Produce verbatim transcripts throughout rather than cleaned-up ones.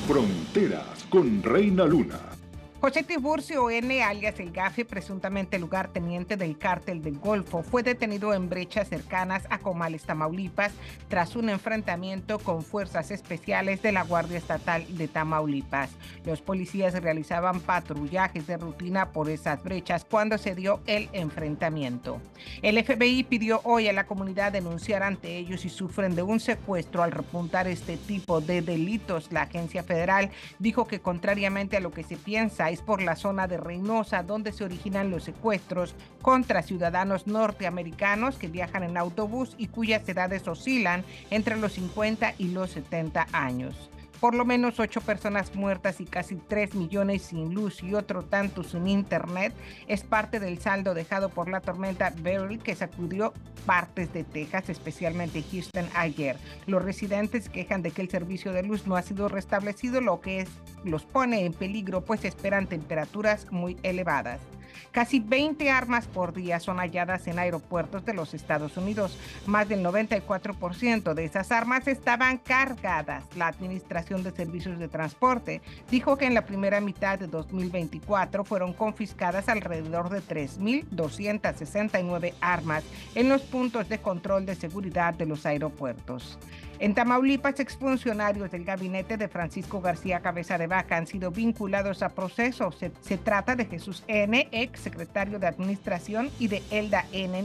Fronteras con Reina Luna. José Tiburcio N., alias El Gafe, presuntamente lugarteniente del Cártel del Golfo, fue detenido en brechas cercanas a Comales, Tamaulipas, tras un enfrentamiento con fuerzas especiales de la Guardia Estatal de Tamaulipas. Los policías realizaban patrullajes de rutina por esas brechas cuando se dio el enfrentamiento. El F B I pidió hoy a la comunidad denunciar ante ellos si sufren de un secuestro al repuntar este tipo de delitos. La agencia federal dijo que, contrariamente a lo que se piensa, es por la zona de Reynosa donde se originan los secuestros contra ciudadanos norteamericanos que viajan en autobús y cuyas edades oscilan entre los cincuenta y los setenta años. Por lo menos ocho personas muertas y casi tres millones sin luz y otro tanto sin internet es parte del saldo dejado por la tormenta Beryl, que sacudió partes de Texas, especialmente Houston, ayer. Los residentes quejan de que el servicio de luz no ha sido restablecido, lo que es, los pone en peligro, pues esperan temperaturas muy elevadas. Casi veinte armas por día son halladas en aeropuertos de los Estados Unidos. Más del noventa y cuatro por ciento de esas armas estaban cargadas. La Administración de Servicios de Transporte dijo que en la primera mitad de dos mil veinticuatro fueron confiscadas alrededor de tres mil doscientas sesenta y nueve armas en los puntos de control de seguridad de los aeropuertos. En Tamaulipas, exfuncionarios del gabinete de Francisco García Cabeza de Vaca han sido vinculados a procesos. Se, se trata de Jesús N., ex secretario de Administración, y de Elda N.,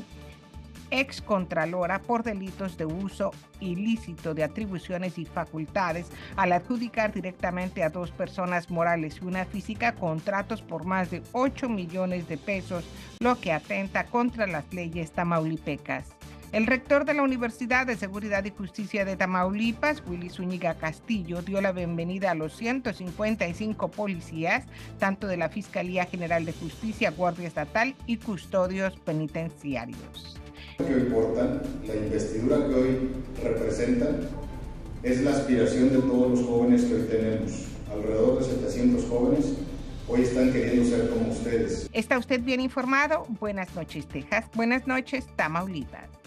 ex contralora, por delitos de uso ilícito de atribuciones y facultades al adjudicar directamente a dos personas morales y una física contratos por más de ocho millones de pesos, lo que atenta contra las leyes tamaulipecas. El rector de la Universidad de Seguridad y Justicia de Tamaulipas, Willy Zúñiga Castillo, dio la bienvenida a los ciento cincuenta y cinco policías, tanto de la Fiscalía General de Justicia, Guardia Estatal y custodios penitenciarios. Lo que importa, la investidura que hoy representan, es la aspiración de todos los jóvenes que hoy tenemos. Alrededor de setecientos jóvenes hoy están queriendo ser como ustedes. ¿Está usted bien informado? Buenas noches, Texas. Buenas noches, Tamaulipas.